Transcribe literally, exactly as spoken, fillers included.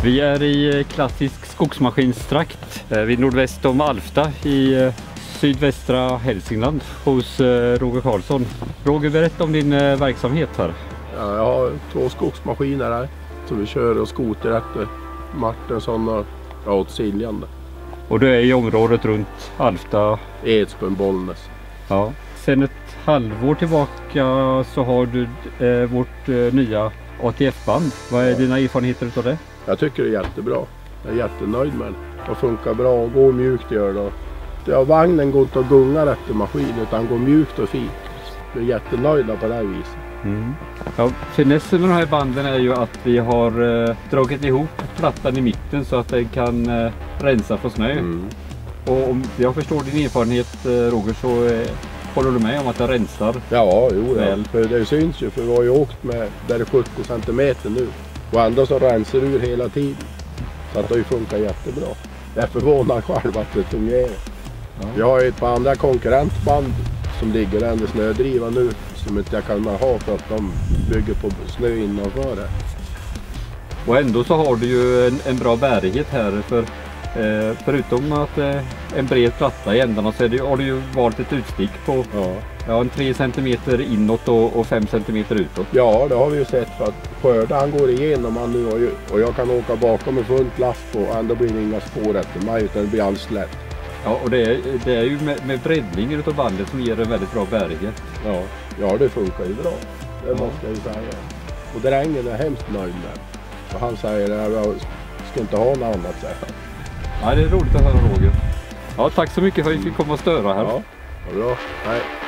Vi är i klassisk skogsmaskinstrakt vid nordväst om Alfta i sydvästra Hälsingland hos Roger Karlsson. Roger, berätta om din verksamhet här. Ja, jag har två skogsmaskiner här som vi kör och skoter efter Martinsson och ja, åt Siljan. Och du är i området runt Alfta? Edsbyn, Bollnäs. Ja. Sen ett halvår tillbaka så har du eh, vårt eh, nya A T F-band. Vad är ja. dina erfarenheter av det? Jag tycker det är jättebra. Jag är jättenöjd med det. Det funkar bra och går mjukt gör det. Ja, vagnen går inte att gunga efter maskin utan går mjukt och fint. Jag är jättenöjda på det här viset. Mm. Ja, finessen med de här banden är ju att vi har eh, dragit ihop plattan i mitten så att den kan eh, rensa för snö. Mm. Och om jag förstår din erfarenhet, eh, Roger, så eh, håller du med om att det rensar? Ja, jo, väl. Ja. För det syns ju, för vi har ju åkt med där det sjuttio centimeter nu. Och ändå så rensar ur hela tiden. Så att det har ju funkat jättebra. Jag är förvånad själv att det fungerar. Ja. Jag har ju ett par andra konkurrentband som ligger där under snödriva nu som inte jag kan ha för att de bygger på snö innanför det. Och ändå så har du ju en, en bra bärighet här för eh, förutom att eh, en bred platta i ändarna så är det, har du ju valt ett utstick på ja. Ja, en tre centimeter inåt och, och fem centimeter utåt. Ja, det har vi ju sett för att skörda han går igenom han nu och, ju, och jag kan åka bakom med fullt last på och ändå blir det inga spår efter mig utan det blir alls lätt. Ja, och det är, det är ju med, med breddningen utav bandet som ger en väldigt bra bärighet. Ja, ja det funkar ju bra. Det ja. måste jag ju säga. Och drängen är hemskt nöjd med. Och han säger att jag ska inte ha något annat sätt. Ja, det är roligt att höra, Roger. Ja, tack så mycket för att vi fick komma och störa här. Ja, bra. Hej.